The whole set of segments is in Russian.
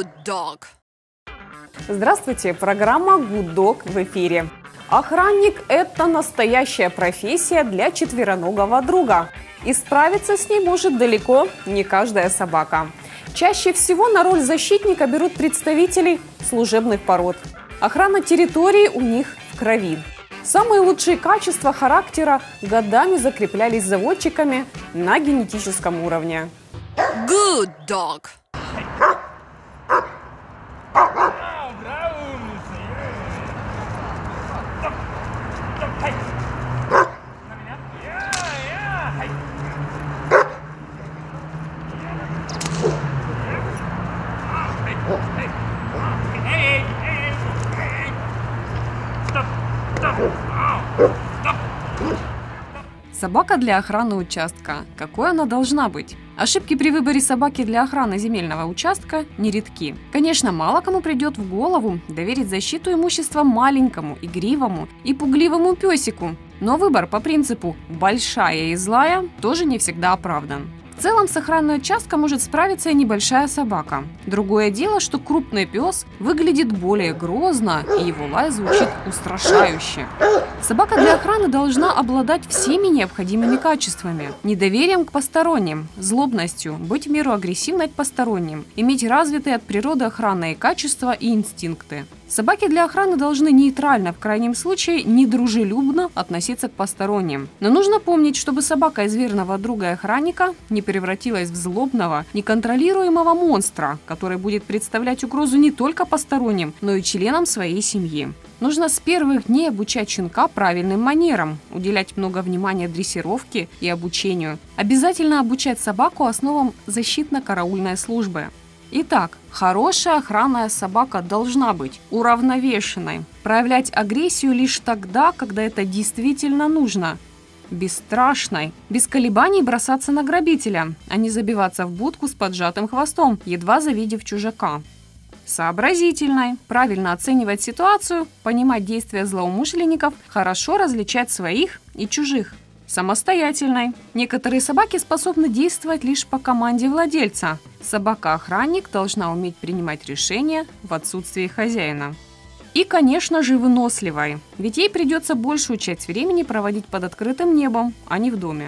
Good dog. Здравствуйте, программа Good Dog в эфире. Охранник – это настоящая профессия для четвероногого друга. И справиться с ней может далеко не каждая собака. Чаще всего на роль защитника берут представителей служебных пород. Охрана территории у них в крови. Самые лучшие качества характера годами закреплялись заводчиками на генетическом уровне. Good dog. Собака для охраны участка. Какой она должна быть? Ошибки при выборе собаки для охраны земельного участка нередки. Конечно, мало кому придет в голову доверить защиту имущества маленькому, игривому и пугливому песику. Но выбор по принципу «большая и злая» тоже не всегда оправдан. В целом с охраной участка может справиться и небольшая собака. Другое дело, что крупный пес выглядит более грозно, и его лай звучит устрашающе. Собака для охраны должна обладать всеми необходимыми качествами. Недоверием к посторонним, злобностью, быть в меру агрессивной к посторонним, иметь развитые от природы охранные качества и инстинкты. Собаки для охраны должны нейтрально, в крайнем случае, недружелюбно относиться к посторонним. Но нужно помнить, чтобы собака из верного друга и охранника не превратилась в злобного, неконтролируемого монстра, который будет представлять угрозу не только посторонним, но и членам своей семьи. Нужно с первых дней обучать щенка правильным манерам, уделять много внимания дрессировке и обучению. Обязательно обучать собаку основам защитно-караульной службы. Итак, хорошая охранная собака должна быть уравновешенной, проявлять агрессию лишь тогда, когда это действительно нужно, бесстрашной, без колебаний бросаться на грабителя, а не забиваться в будку с поджатым хвостом, едва завидев чужака. Сообразительной, правильно оценивать ситуацию, понимать действия злоумышленников, хорошо различать своих и чужих. Самостоятельной. Некоторые собаки способны действовать лишь по команде владельца. Собака-охранник должна уметь принимать решения в отсутствии хозяина. И, конечно же, выносливой, ведь ей придется большую часть времени проводить под открытым небом, а не в доме.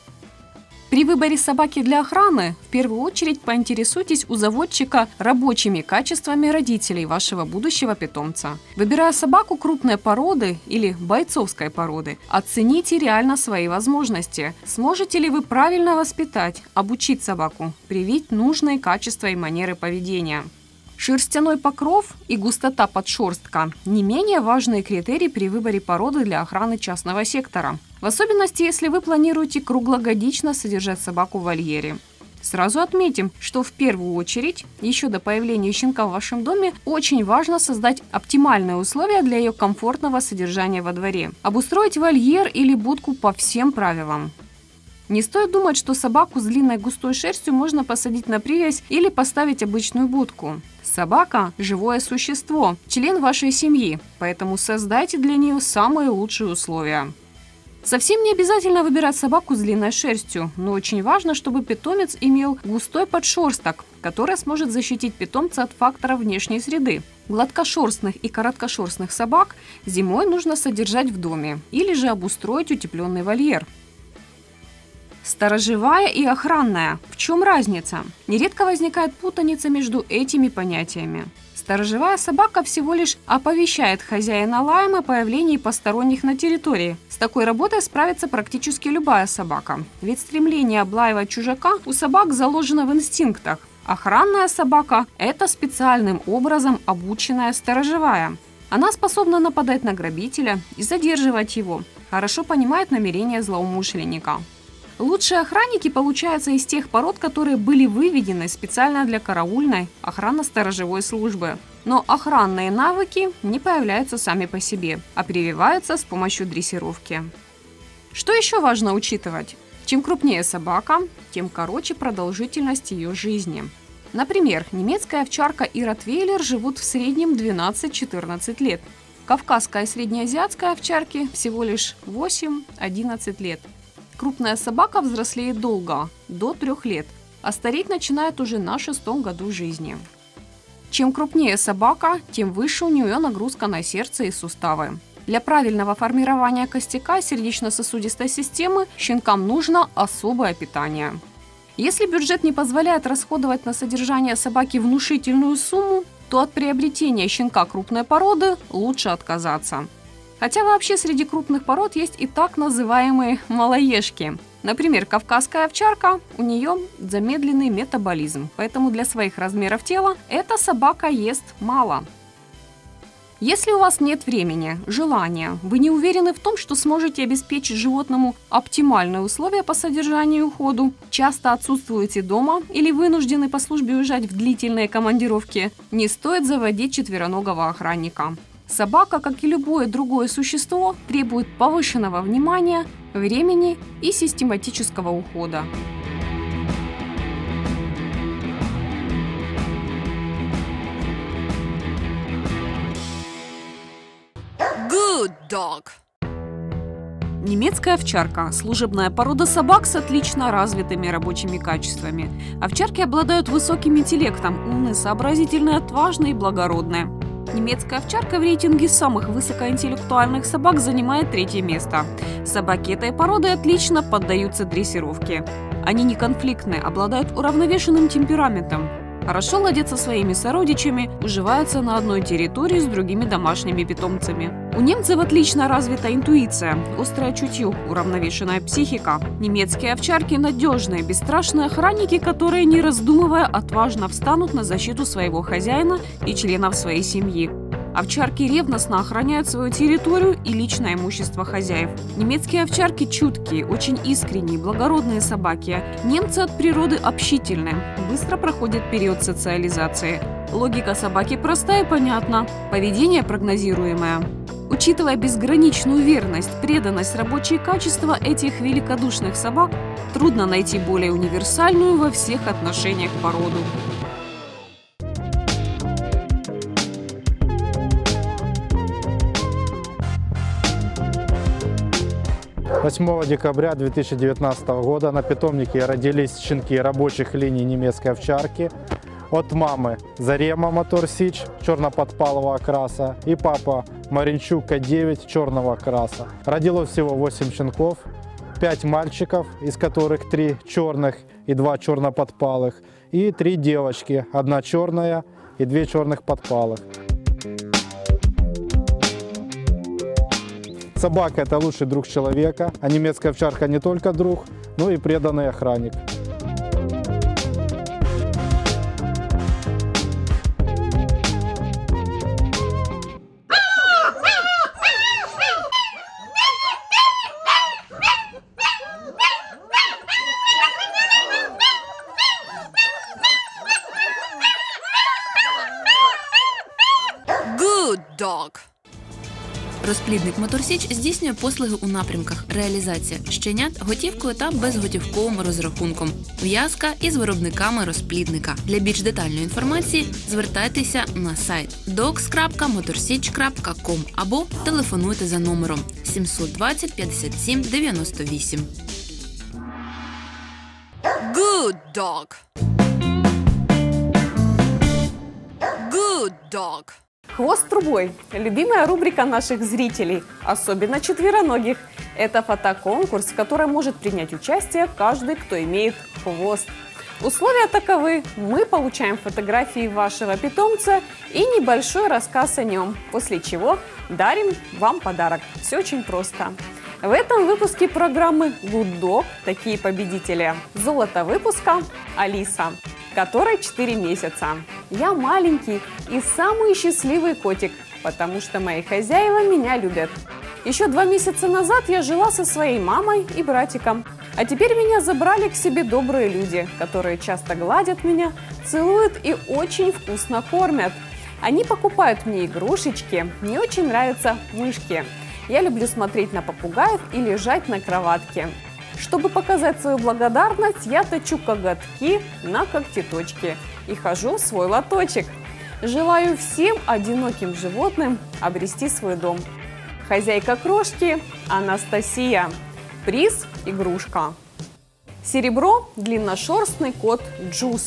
При выборе собаки для охраны в первую очередь поинтересуйтесь у заводчика рабочими качествами родителей вашего будущего питомца. Выбирая собаку крупной породы или бойцовской породы, оцените реально свои возможности. Сможете ли вы правильно воспитать, обучить собаку, привить нужные качества и манеры поведения? Шерстяной покров и густота подшерстка – не менее важные критерии при выборе породы для охраны частного сектора. В особенности, если вы планируете круглогодично содержать собаку в вольере. Сразу отметим, что в первую очередь, еще до появления щенка в вашем доме, очень важно создать оптимальные условия для ее комфортного содержания во дворе. Обустроить вольер или будку по всем правилам. Не стоит думать, что собаку с длинной густой шерстью можно посадить на привязь или поставить обычную будку. Собака – живое существо, член вашей семьи, поэтому создайте для нее самые лучшие условия. Совсем не обязательно выбирать собаку с длинной шерстью, но очень важно, чтобы питомец имел густой подшерсток, который сможет защитить питомца от факторов внешней среды. Гладкошерстных и короткошерстных собак зимой нужно содержать в доме или же обустроить утепленный вольер. Сторожевая и охранная. В чем разница? Нередко возникает путаница между этими понятиями. Сторожевая собака всего лишь оповещает хозяина лаем о появлении посторонних на территории. С такой работой справится практически любая собака, ведь стремление облаивать чужака у собак заложено в инстинктах. Охранная собака – это специальным образом обученная сторожевая. Она способна нападать на грабителя и задерживать его, хорошо понимает намерения злоумышленника. Лучшие охранники получаются из тех пород, которые были выведены специально для караульной охранно-сторожевой службы. Но охранные навыки не появляются сами по себе, а прививаются с помощью дрессировки. Что еще важно учитывать? Чем крупнее собака, тем короче продолжительность ее жизни. Например, немецкая овчарка и ротвейлер живут в среднем 12-14 лет. Кавказская и среднеазиатская овчарки всего лишь 8-11 лет. Крупная собака взрослеет долго, до 3 лет, а стареть начинает уже на 6-м году жизни. Чем крупнее собака, тем выше у нее нагрузка на сердце и суставы. Для правильного формирования костяка сердечно-сосудистой системы щенкам нужно особое питание. Если бюджет не позволяет расходовать на содержание собаки внушительную сумму, то от приобретения щенка крупной породы лучше отказаться. Хотя вообще среди крупных пород есть и так называемые малоежки. Например, кавказская овчарка, у нее замедленный метаболизм, поэтому для своих размеров тела эта собака ест мало. Если у вас нет времени, желания, вы не уверены в том, что сможете обеспечить животному оптимальные условия по содержанию и уходу, часто отсутствуете дома или вынуждены по службе уезжать в длительные командировки, не стоит заводить четвероногого охранника. Собака, как и любое другое существо, требует повышенного внимания, времени и систематического ухода. Good dog. Немецкая овчарка – служебная порода собак с отлично развитыми рабочими качествами. Овчарки обладают высоким интеллектом, умные, сообразительные, отважные и благородные. Немецкая овчарка в рейтинге самых высокоинтеллектуальных собак занимает 3-е место. Собаки этой породы отлично поддаются дрессировке. Они неконфликтны, обладают уравновешенным темпераментом, хорошо ладят со своими сородичами, уживаются на одной территории с другими домашними питомцами. У немцев отлично развита интуиция, острое чутье, уравновешенная психика. Немецкие овчарки – надежные, бесстрашные охранники, которые, не раздумывая, отважно встанут на защиту своего хозяина и членов своей семьи. Овчарки ревностно охраняют свою территорию и личное имущество хозяев. Немецкие овчарки чуткие, очень искренние, благородные собаки. Немцы от природы общительны, быстро проходит период социализации. Логика собаки проста и понятна, поведение прогнозируемое. Учитывая безграничную верность, преданность, рабочие качества этих великодушных собак, трудно найти более универсальную во всех отношениях породу. 8 декабря 2019 года на питомнике родились щенки рабочих линий немецкой овчарки от мамы Зарема Моторсич черно-подпалого окраса и папа Маринчук К9 черного окраса. Родилось всего 8 щенков, 5 мальчиков, из которых 3 черных и 2 черно-подпалых, и 3 девочки, 1 черная и 2 черных подпалых. Собака – это лучший друг человека, а немецкая овчарка не только друг, но и преданный охранник. Good dog. Розплідник Моторсіч здійснює послуги у напрямках реалізація щенят готівкою та безготівковим розрахунком, в'язка із виробниками розплідника. Для більш детальної інформації звертайтеся на сайт dogs.motorsich.com або телефонуйте за номером 720 57 98. Good dog. Good dog. Хвост трубой – любимая рубрика наших зрителей, особенно четвероногих. Это фотоконкурс, в котором может принять участие каждый, кто имеет хвост. Условия таковы: мы получаем фотографии вашего питомца и небольшой рассказ о нем, после чего дарим вам подарок. Все очень просто. В этом выпуске программы Good Dog такие победители. Золото выпуска – Алиса, которой 4 месяца. Я маленький и самый счастливый котик, потому что мои хозяева меня любят. Еще 2 месяца назад я жила со своей мамой и братиком. А теперь меня забрали к себе добрые люди, которые часто гладят меня, целуют и очень вкусно кормят. Они покупают мне игрушечки, мне очень нравятся мышки. Я люблю смотреть на попугаев и лежать на кроватке. Чтобы показать свою благодарность, я точу коготки на когтеточки и хожу в свой лоточек. Желаю всем одиноким животным обрести свой дом. Хозяйка крошки Анастасия. Приз – игрушка. Серебро – длинношерстный кот Джуз.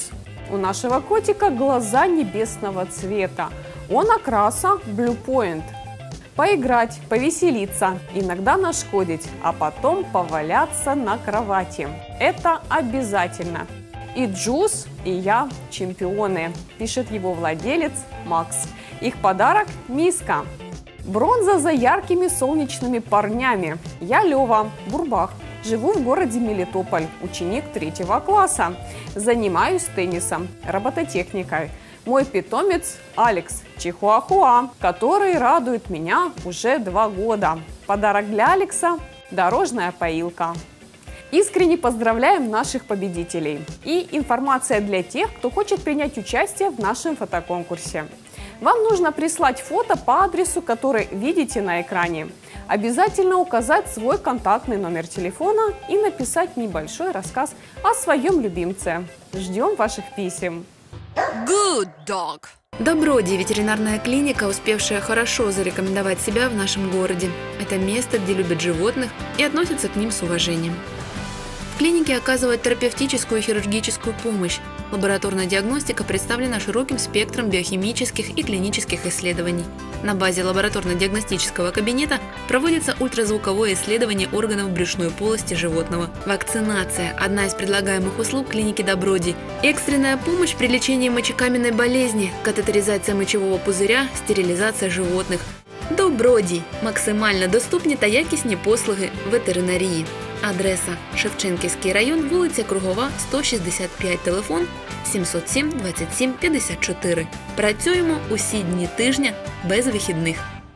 У нашего котика глаза небесного цвета. Он окраса Blue Point. Поиграть, повеселиться, иногда нашкодить, а потом поваляться на кровати. Это обязательно. И Джуз, и я чемпионы, пишет его владелец Макс. Их подарок – миска. Бронза за яркими солнечными парнями. Я Лева, Бурбах. Живу в городе Мелитополь, ученик 3 класса. Занимаюсь теннисом, робототехникой. Мой питомец Алекс, чихуахуа, который радует меня уже 2 года. Подарок для Алекса – дорожная поилка. Искренне поздравляем наших победителей. И информация для тех, кто хочет принять участие в нашем фотоконкурсе. Вам нужно прислать фото по адресу, который видите на экране. Обязательно указать свой контактный номер телефона и написать небольшой рассказ о своем любимце. Ждем ваших писем. Good dog. Доброди – ветеринарная клиника, успевшая хорошо зарекомендовать себя в нашем городе. Это место, где любят животных и относятся к ним с уважением. В клинике оказывают терапевтическую и хирургическую помощь. Лабораторная диагностика представлена широким спектром биохимических и клинических исследований. На базе лабораторно-диагностического кабинета проводится ультразвуковое исследование органов брюшной полости животного. Вакцинация – одна из предлагаемых услуг клиники Доброди. Экстренная помощь при лечении мочекаменной болезни, катетеризация мочевого пузыря, стерилизация животных. Доброді – максимально доступні та якісні послуги ветеринарії. Адреса – Шевченківський район, вулиця Кругова, 165, телефон 707 27 54. Працюємо усі дні тижня без вихідних.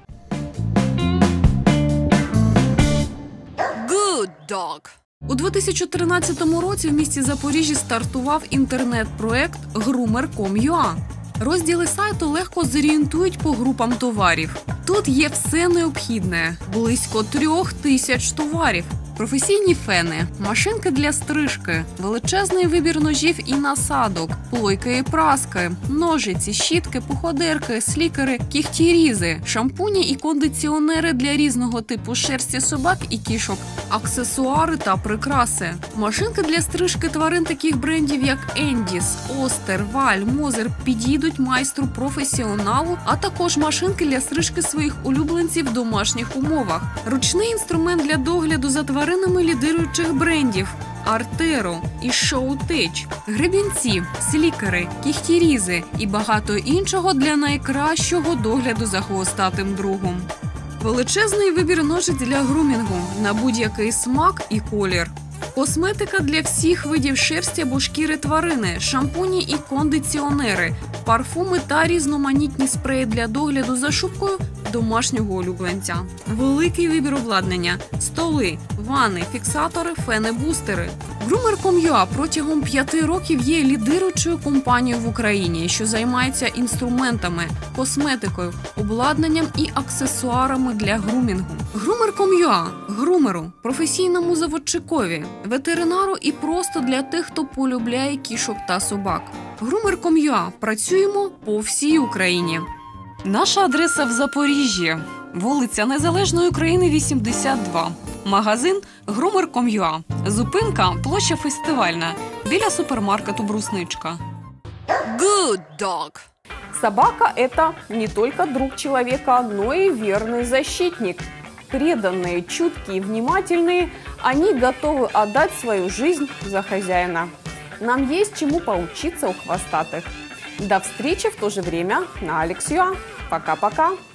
Good dog. У 2013 році в місті Запоріжжя стартував інтернет-проект Groomer.com.ua. Розділи сайту легко зорієнтують по групам товарів. Тут є все необхідне – близько 3000 товарів. Професійні фени, машинки для стрижки, величезний вибір ножів і насадок, плойки і праски, ножиці, щітки, походерки, слікери, кігтірізи, шампуні і кондиціонери для різного типу шерсті собак і кішок, аксесуари та прикраси. Машинки для стрижки тварин таких брендів, як Ендіс, Остер, Валь, Мозер підійдуть майстру-професіоналу, а також машинки для стрижки своїх улюбленців в домашніх умовах. Ручний інструмент для догляду за тваринами лідируючих брендів Артеро і Showtech, гребінці, слікери, кігтірізи і багато іншого для найкращого догляду за хвостатим другом. Величезний вибір ножиць для грумінгу на будь-який смак і колір. Косметика для всіх видів шерсті або шкіри тварини, шампуні і кондиціонери, парфуми та різноманітні спреї для догляду за шубкою домашнього улюбленця. Великий вибір обладнання – столи, ванни, фіксатори, фени-бустери. Groomer.com.ua протягом 5 років є лідируючою компанією в Україні, що займається інструментами, косметикою, обладнанням і аксесуарами для грумінгу. Groomer.com.ua – грумеру, професійному заводчикові, ветеринару і просто для тих, хто полюбляє кішок та собак. Groomer.com.ua – працюємо по всій Україні. Наша адреса в Запоріжжі. Вулиця Незалежної України, 82. Магазин Groomer.com.ua. Зупинка площа Фестивальна. Біля супермаркету «Брусничка». Good dog. Собака – это не только друг человека, но и верный защитник. Преданные, чуткие, внимательные, они готовы отдать свою жизнь за хозяина. Нам есть чему поучиться у хвостатых. До встречи в то же время на Alex.ua. Пока-пока.